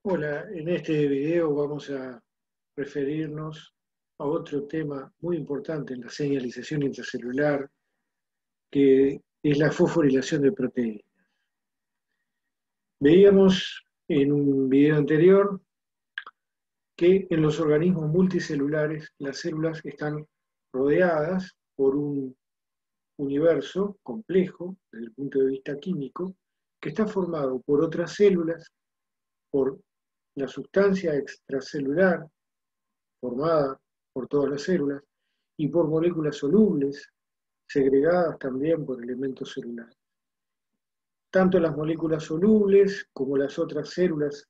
Hola, en este video vamos a referirnos a otro tema muy importante en la señalización intracelular, que es la fosforilación de proteínas. Veíamos en un video anterior que en los organismos multicelulares las células están rodeadas por un universo complejo desde el punto de vista químico, que está formado por otras células, por la sustancia extracelular formada por todas las células, y por moléculas solubles, segregadas también por elementos celulares. Tanto las moléculas solubles como las otras células,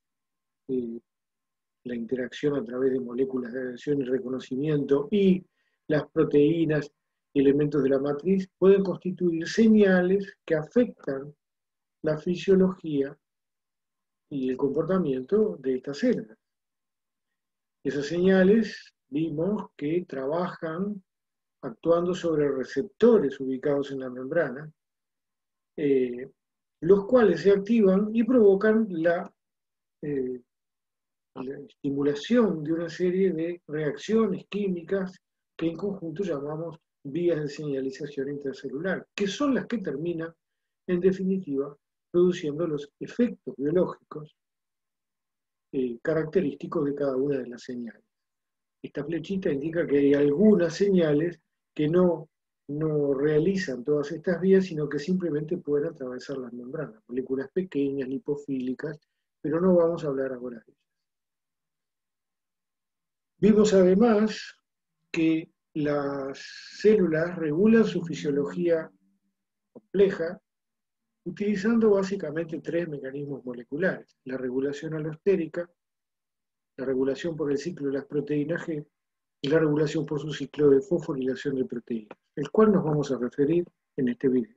la interacción a través de moléculas de adhesión y reconocimiento, y las proteínas y elementos de la matriz, pueden constituir señales que afectan la fisiología y el comportamiento de estas células. Esas señales vimos que trabajan actuando sobre receptores ubicados en la membrana, los cuales se activan y provocan la estimulación de una serie de reacciones químicas que en conjunto llamamos vías de señalización intracelular, que son las que terminan, en definitiva, produciendo los efectos biológicos característicos de cada una de las señales. Esta flechita indica que hay algunas señales que no realizan todas estas vías, sino que simplemente pueden atravesar las membranas, moléculas pequeñas, lipofílicas, pero no vamos a hablar ahora de ellas. Vimos además que las células regulan su fisiología compleja utilizando básicamente tres mecanismos moleculares: la regulación alostérica, la regulación por el ciclo de las proteínas G y la regulación por su ciclo de fosforilación de proteínas, el cual nos vamos a referir en este video.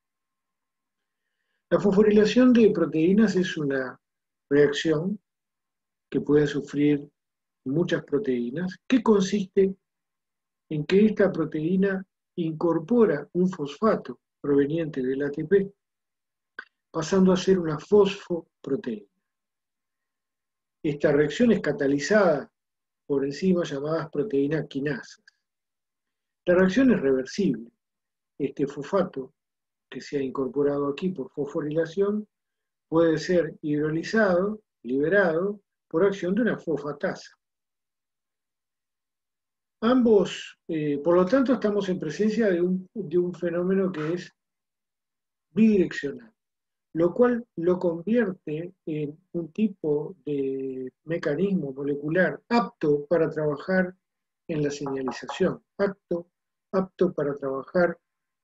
La fosforilación de proteínas es una reacción que pueden sufrir muchas proteínas, que consiste en que esta proteína incorpora un fosfato proveniente del ATP, pasando a ser una fosfoproteína. Esta reacción es catalizada por enzimas llamadas proteínas quinasas. La reacción es reversible. Este fosfato que se ha incorporado aquí por fosforilación puede ser hidrolizado, liberado, por acción de una fosfatasa. Ambos, por lo tanto, estamos en presencia de un fenómeno que es bidireccional, lo cual lo convierte en un tipo de mecanismo molecular apto para trabajar en la señalización, apto para trabajar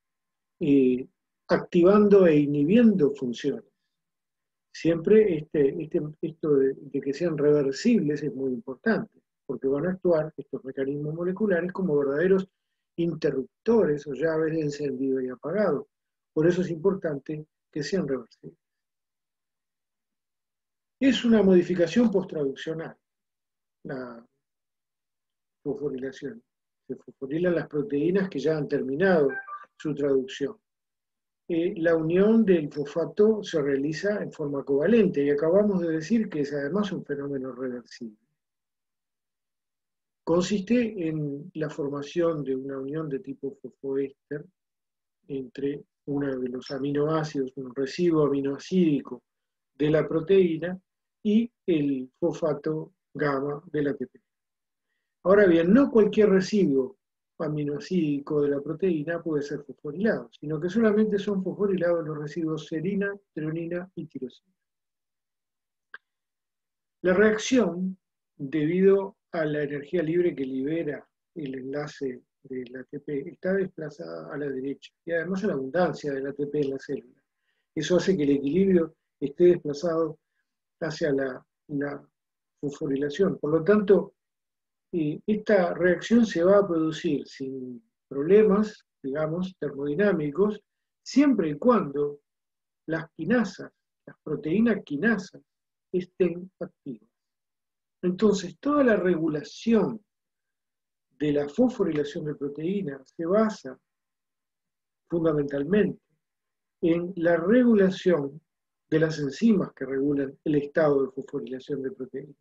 activando e inhibiendo funciones. Siempre esto de que sean reversibles es muy importante, porque van a actuar estos mecanismos moleculares como verdaderos interruptores o llaves de encendido y apagado. Por eso es importante que sean reversibles. Es una modificación posttraduccional, la fosforilación. Se fosforilan las proteínas que ya han terminado su traducción. La unión del fosfato se realiza en forma covalente y acabamos de decir que es además un fenómeno reversible. Consiste en la formación de una unión de tipo fosfoéster entre uno de los aminoácidos, un residuo aminoacídico de la proteína, y el fosfato gamma del ATP. Ahora bien, no cualquier residuo aminoacídico de la proteína puede ser fosforilado, sino que solamente son fosforilados los residuos serina, treonina y tirosina. La reacción, debido a la energía libre que libera el enlace del ATP, está desplazada a la derecha y además a la abundancia del ATP en la célula. Eso hace que el equilibrio esté desplazado hacia la fosforilación. Por lo tanto, esta reacción se va a producir sin problemas, digamos, termodinámicos, siempre y cuando las quinasas, las proteínas quinasas, estén activas. Entonces, toda la regulación de la fosforilación de proteínas se basa fundamentalmente en la regulación de las enzimas que regulan el estado de fosforilación de proteínas.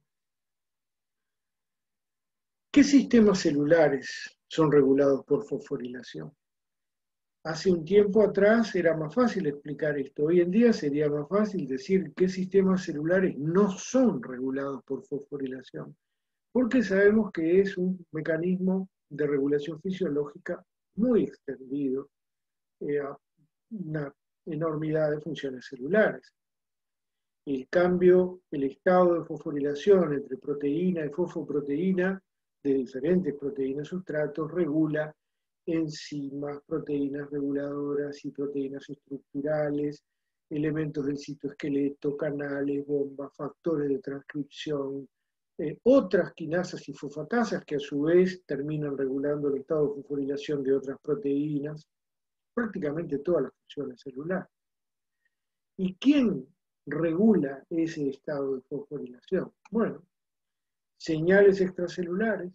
¿Qué sistemas celulares son regulados por fosforilación? Hace un tiempo atrás era más fácil explicar esto. Hoy en día sería más fácil decir qué sistemas celulares no son regulados por fosforilación, porque sabemos que es un mecanismo de regulación fisiológica muy extendido a una enormidad de funciones celulares. El cambio, el estado de fosforilación entre proteína y fosfoproteína de diferentes proteínas sustratos regula enzimas, proteínas reguladoras y proteínas estructurales, elementos del citoesqueleto, canales, bombas, factores de transcripción, otras quinasas y fosfatasas que a su vez terminan regulando el estado de fosforilación de otras proteínas, prácticamente todas las funciones celulares. ¿Y quién regula ese estado de fosforilación? Bueno, señales extracelulares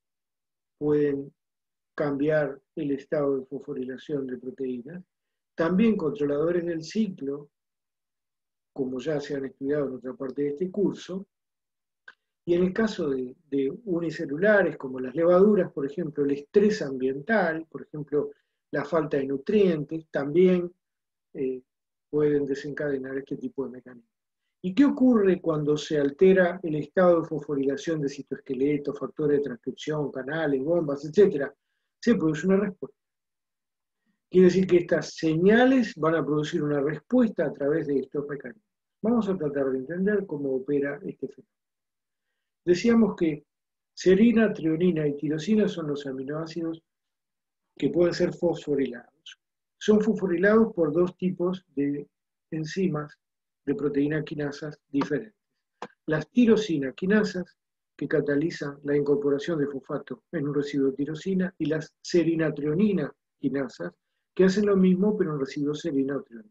pueden cambiar el estado de fosforilación de proteínas. También controladores del ciclo, como ya se han estudiado en otra parte de este curso. Y en el caso de unicelulares, como las levaduras, por ejemplo, el estrés ambiental, por ejemplo, la falta de nutrientes, también pueden desencadenar este tipo de mecanismos. ¿Y qué ocurre cuando se altera el estado de fosforilación de citoesqueleto, factores de transcripción, canales, bombas, etcétera? Se produce una respuesta. Quiere decir que estas señales van a producir una respuesta a través de estos mecanismos. Vamos a tratar de entender cómo opera este fenómeno. Decíamos que serina, trionina y tirosina son los aminoácidos que pueden ser fosforilados. Son fosforilados por dos tipos de enzimas de proteína quinasas diferentes. Las tirosina quinasas, que catalizan la incorporación de fosfato en un residuo de tirosina, y las serina-trionina quinasas, que hacen lo mismo pero en residuo serina o trionina.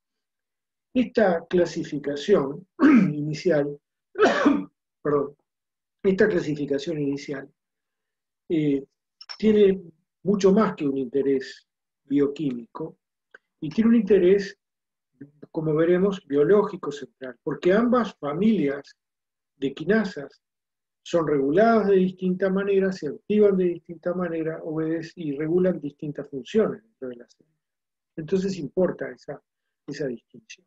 Esta clasificación inicial, perdón, esta clasificación inicial tiene mucho más que un interés bioquímico y tiene un interés, como veremos, biológico central, porque ambas familias de quinasas son reguladas de distinta manera, se activan de distinta manera, obedecen y regulan distintas funciones dentro de la célula. Entonces importa esa distinción.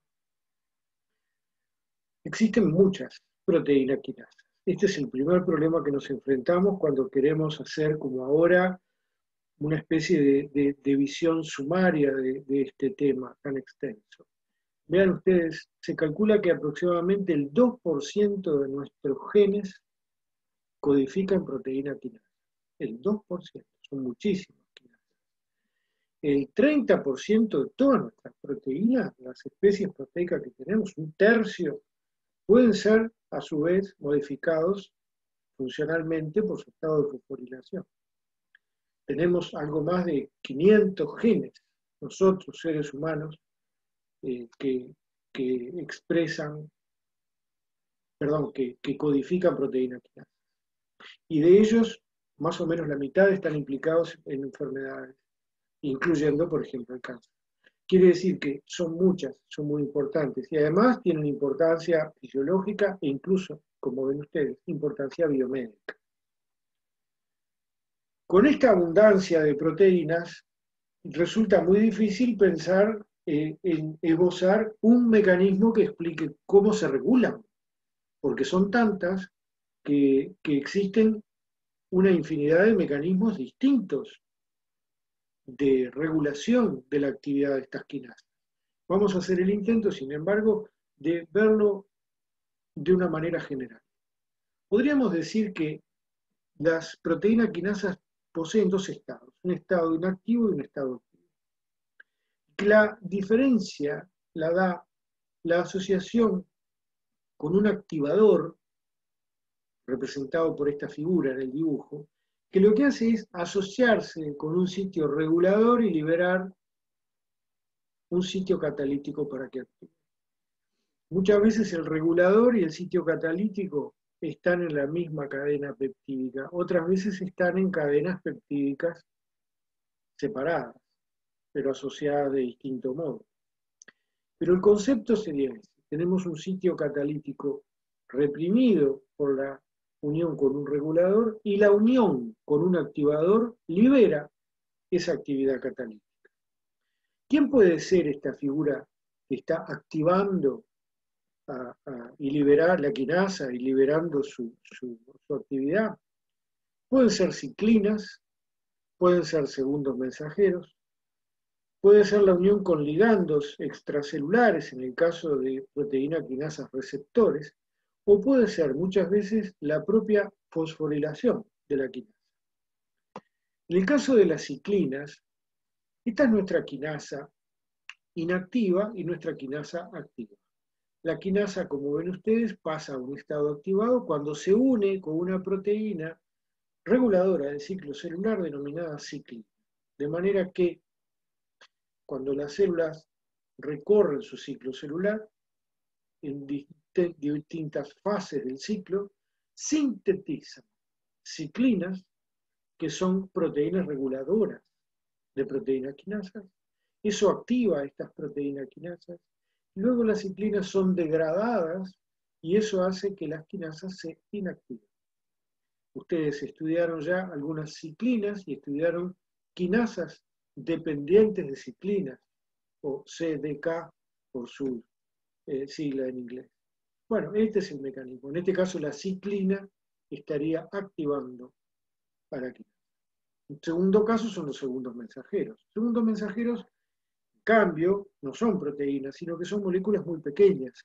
Existen muchas proteínas quinasas. Este es el primer problema que nos enfrentamos cuando queremos hacer, como ahora, una especie de visión sumaria de este tema tan extenso. Vean ustedes, se calcula que aproximadamente el 2% de nuestros genes codifican proteína quinasa. El 2%, son muchísimas quinasas. El 30% de todas nuestras proteínas, las especies proteicas que tenemos, un tercio, pueden ser a su vez modificados funcionalmente por su estado de fosforilación. Tenemos algo más de 500 genes, nosotros seres humanos, que expresan, perdón, que codifican proteína quinasa. Y de ellos, más o menos la mitad están implicados en enfermedades, incluyendo, por ejemplo, el cáncer. Quiere decir que son muchas, son muy importantes, y además tienen importancia fisiológica e incluso, como ven ustedes, importancia biomédica. Con esta abundancia de proteínas, resulta muy difícil pensar en esbozar un mecanismo que explique cómo se regulan, porque son tantas que existen una infinidad de mecanismos distintos de regulación de la actividad de estas quinasas. Vamos a hacer el intento, sin embargo, de verlo de una manera general. Podríamos decir que las proteínas quinasas poseen dos estados, un estado inactivo y un estado activo. La diferencia la da la asociación con un activador, representado por esta figura en el dibujo, que lo que hace es asociarse con un sitio regulador y liberar un sitio catalítico para que actúe. Muchas veces el regulador y el sitio catalítico están en la misma cadena peptídica, otras veces están en cadenas peptídicas separadas, pero asociadas de distinto modo. Pero el concepto sería ese. tenemos un sitio catalítico reprimido por la unión con un regulador y la unión con un activador libera esa actividad catalítica. ¿Quién puede ser esta figura que está activando y liberar la quinasa y liberando su actividad? Pueden ser ciclinas, pueden ser segundos mensajeros, puede ser la unión con ligandos extracelulares en el caso de proteína quinasas receptores, o puede ser muchas veces la propia fosforilación de la quinasa. En el caso de las ciclinas, esta es nuestra quinasa inactiva y nuestra quinasa activa. La quinasa, como ven ustedes, pasa a un estado activado cuando se une con una proteína reguladora del ciclo celular denominada ciclina. De manera que cuando las células recorren su ciclo celular en distintas fases del ciclo, sintetizan ciclinas, que son proteínas reguladoras de proteínas quinasas. Eso activa estas proteínas quinasas. Luego las ciclinas son degradadas y eso hace que las quinasas se inactiven. Ustedes estudiaron ya algunas ciclinas y estudiaron quinasas dependientes de ciclinas, o CDK por su sigla en inglés. Bueno, este es el mecanismo. En este caso la ciclina estaría activando a la quinasa. El segundo caso son los segundos mensajeros. Los segundos mensajeros, en cambio, no son proteínas, sino que son moléculas muy pequeñas,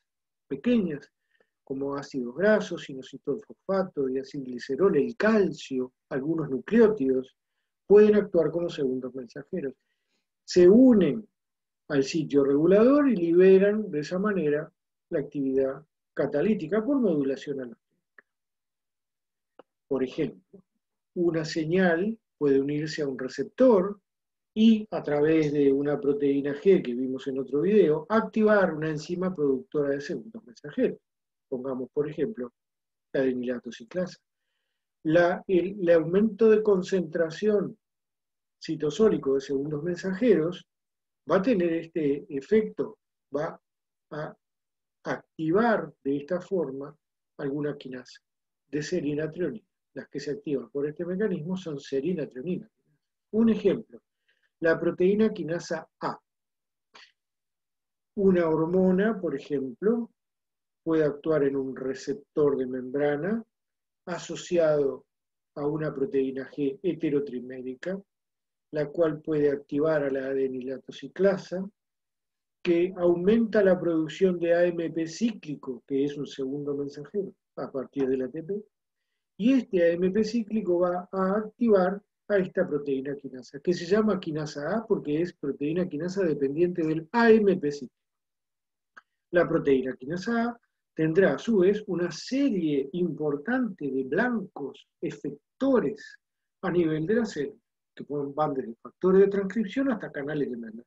como ácidos grasos, inositol fosfato, diacilglicerol, el calcio, algunos nucleótidos, pueden actuar como segundos mensajeros. Se unen al sitio regulador y liberan de esa manera la actividad catalítica por modulación alostérica. Por ejemplo, una señal puede unirse a un receptor y a través de una proteína G que vimos en otro video, activar una enzima productora de segundos mensajeros. Pongamos, por ejemplo, la adenilato ciclasa. El aumento de concentración citosólico de segundos mensajeros va a tener este efecto, va a activar de esta forma alguna quinasa de serina-treonina. Las que se activan por este mecanismo son serina-treonina. Un ejemplo, la proteína quinasa A. Una hormona, por ejemplo, puede actuar en un receptor de membrana asociado a una proteína G heterotrimérica, la cual puede activar a la adenilato ciclasa, que aumenta la producción de AMP cíclico, que es un segundo mensajero, a partir del ATP, y este AMP cíclico va a activar a esta proteína quinasa, que se llama quinasa A porque es proteína quinasa dependiente del AMP cíclico. La proteína quinasa A tendrá a su vez una serie importante de blancos efectores a nivel de la célula, que van desde factores de transcripción hasta canales de membrana.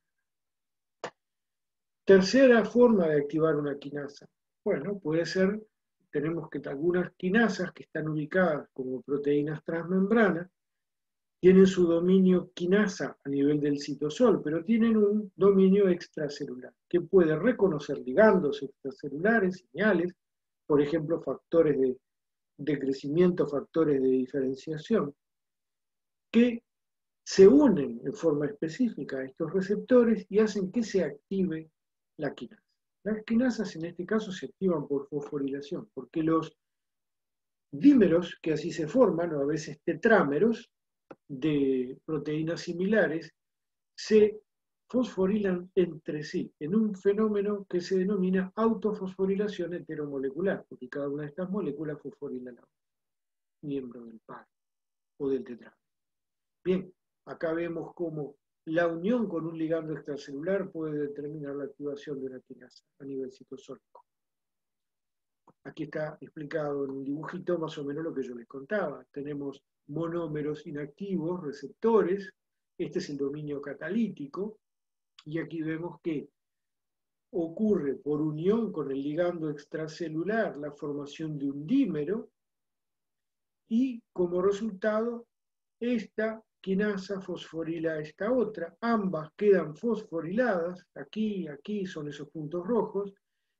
Tercera forma de activar una quinasa. Bueno, puede ser, tenemos que algunas quinasas que están ubicadas como proteínas transmembranas, tienen su dominio quinasa a nivel del citosol, pero tienen un dominio extracelular, que puede reconocer ligandos extracelulares, señales, por ejemplo, factores de crecimiento, factores de diferenciación, que se unen en forma específica a estos receptores y hacen que se active la quinasa. Las quinasas en este caso se activan por fosforilación, porque los dímeros que así se forman, o a veces tetrámeros, de proteínas similares, se fosforilan entre sí en un fenómeno que se denomina autofosforilación heteromolecular, porque cada una de estas moléculas fosforila a miembro del par o del tetrámero. Bien, acá vemos cómo la unión con un ligando extracelular puede determinar la activación de una quinasa a nivel citosólico. Aquí está explicado en un dibujito más o menos lo que yo les contaba. Tenemos monómeros inactivos, receptores, este es el dominio catalítico, y aquí vemos que ocurre por unión con el ligando extracelular la formación de un dímero, y como resultado, esta quinasa fosforila a esta otra, ambas quedan fosforiladas, aquí son esos puntos rojos,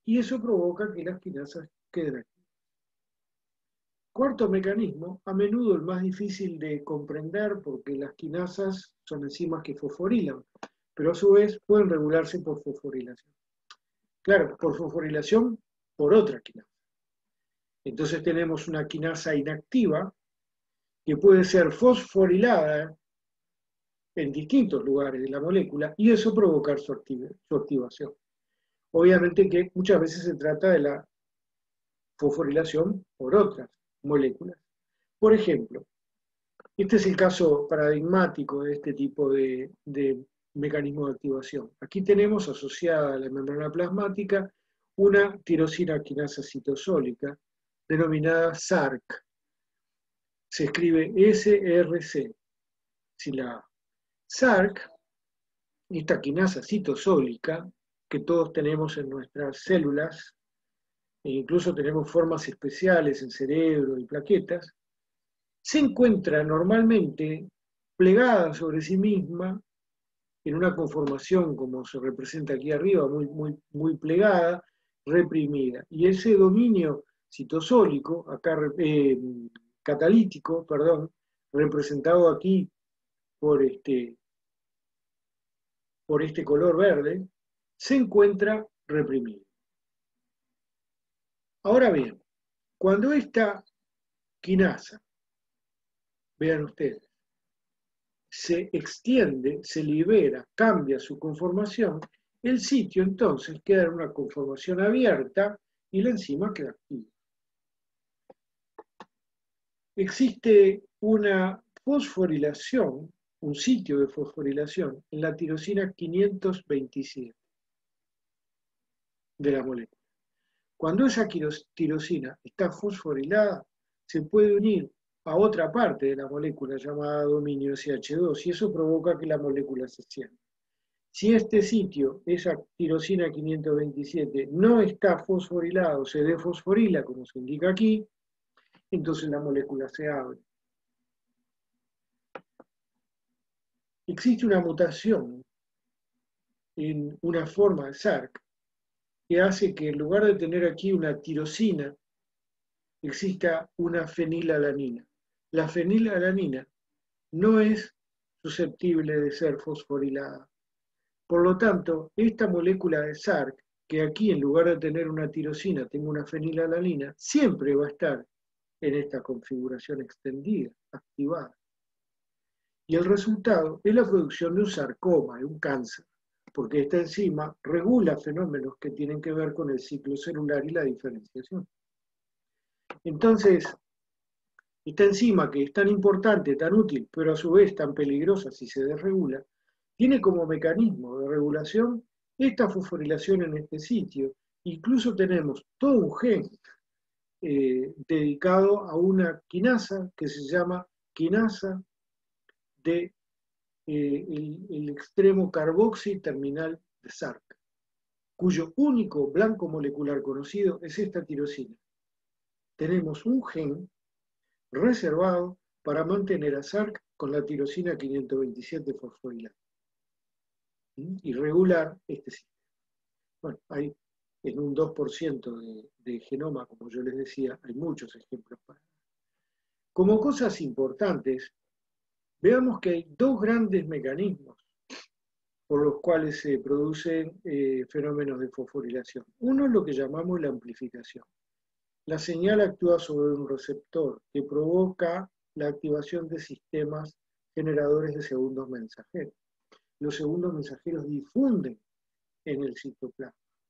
y eso provoca que las quinasas queden activas. Cuarto mecanismo, a menudo el más difícil de comprender porque las quinasas son enzimas que fosforilan, pero a su vez pueden regularse por fosforilación. Claro, por fosforilación por otra quinasa. Entonces tenemos una quinasa inactiva que puede ser fosforilada en distintos lugares de la molécula y eso provocar su activación. Obviamente que muchas veces se trata de la fosforilación por otras moléculas. Por ejemplo, este es el caso paradigmático de este tipo de mecanismo de activación. Aquí tenemos asociada a la membrana plasmática una tirosina quinasa citosólica denominada SRC. Se escribe SRC, sin la A. SRC, esta quinasa citosólica que todos tenemos en nuestras células, e incluso tenemos formas especiales en cerebro y plaquetas, se encuentra normalmente plegada sobre sí misma en una conformación como se representa aquí arriba, muy plegada, reprimida. Y ese dominio citosólico, acá catalítico, perdón, representado aquí por este color verde, se encuentra reprimido. Ahora bien, cuando esta quinasa, vean ustedes, se extiende, se libera, cambia su conformación, el sitio entonces queda en una conformación abierta y la enzima queda activa. Existe una fosforilación, un sitio de fosforilación en la tirosina 527 de la molécula. Cuando esa tirosina está fosforilada, se puede unir a otra parte de la molécula llamada dominio SH2 y eso provoca que la molécula se cierre. Si este sitio, esa tirosina 527, no está fosforilado, se desfosforila, como se indica aquí, entonces la molécula se abre. Existe una mutación en una forma de SRC que hace que en lugar de tener aquí una tirosina, exista una fenilalanina. La fenilalanina no es susceptible de ser fosforilada. Por lo tanto, esta molécula de SRC, que aquí en lugar de tener una tirosina tenga una fenilalanina, siempre va a estar en esta configuración extendida, activada. Y el resultado es la producción de un sarcoma, de un cáncer, porque esta enzima regula fenómenos que tienen que ver con el ciclo celular y la diferenciación. Entonces, esta enzima que es tan importante, tan útil, pero a su vez tan peligrosa si se desregula, tiene como mecanismo de regulación esta fosforilación en este sitio. Incluso tenemos todo un gen dedicado a una quinasa que se llama quinasa de el extremo carboxi terminal de SRC, cuyo único blanco molecular conocido es esta tirosina. Tenemos un gen reservado para mantener a SRC con la tirosina 527 fosforilada y regular este sistema. Bueno, hay en un 2% de genoma, como yo les decía, hay muchos ejemplos para. Como cosas importantes, veamos que hay dos grandes mecanismos por los cuales se producen fenómenos de fosforilación. Uno es lo que llamamos la amplificación. La señal actúa sobre un receptor que provoca la activación de sistemas generadores de segundos mensajeros. Los segundos mensajeros difunden en el citoplasma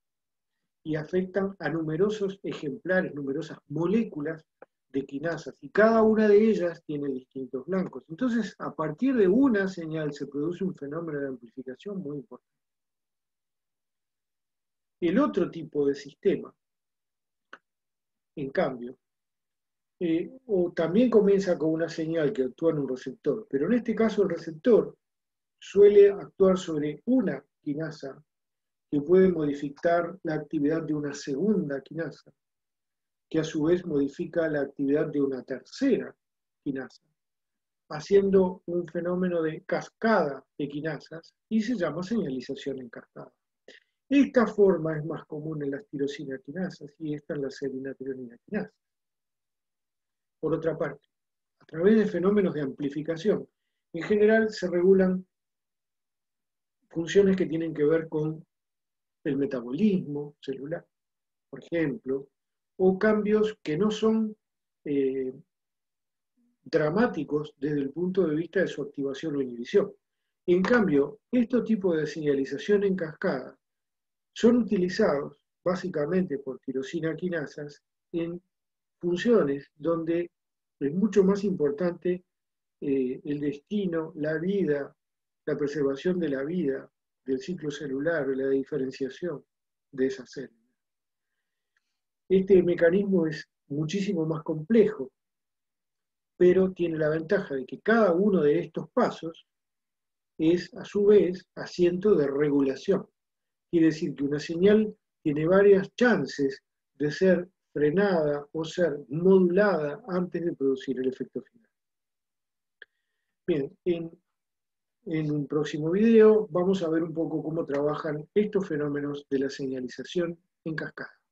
y afectan a numerosos ejemplares, numerosas moléculas de quinasas, y cada una de ellas tiene distintos blancos. Entonces, a partir de una señal se produce un fenómeno de amplificación muy importante. El otro tipo de sistema, en cambio, o también comienza con una señal que actúa en un receptor, pero en este caso el receptor suele actuar sobre una quinasa que puede modificar la actividad de una segunda quinasa, que a su vez modifica la actividad de una tercera quinasa, haciendo un fenómeno de cascada de quinasas y se llama señalización en cascada. Esta forma es más común en las tirosina quinasas y esta en las serinatrionina quinasas. Por otra parte, a través de fenómenos de amplificación, en general se regulan funciones que tienen que ver con el metabolismo celular, por ejemplo, o cambios que no son dramáticos desde el punto de vista de su activación o inhibición. En cambio, estos tipos de señalización en cascada son utilizados básicamente por tirosina quinasas en funciones donde es mucho más importante el destino, la vida, la preservación de la vida, del ciclo celular, la diferenciación de esas células. Este mecanismo es muchísimo más complejo, pero tiene la ventaja de que cada uno de estos pasos es a su vez asiento de regulación. Quiere decir que una señal tiene varias chances de ser frenada o ser modulada antes de producir el efecto final. Bien, en un próximo video vamos a ver un poco cómo trabajan estos fenómenos de la señalización en cascada.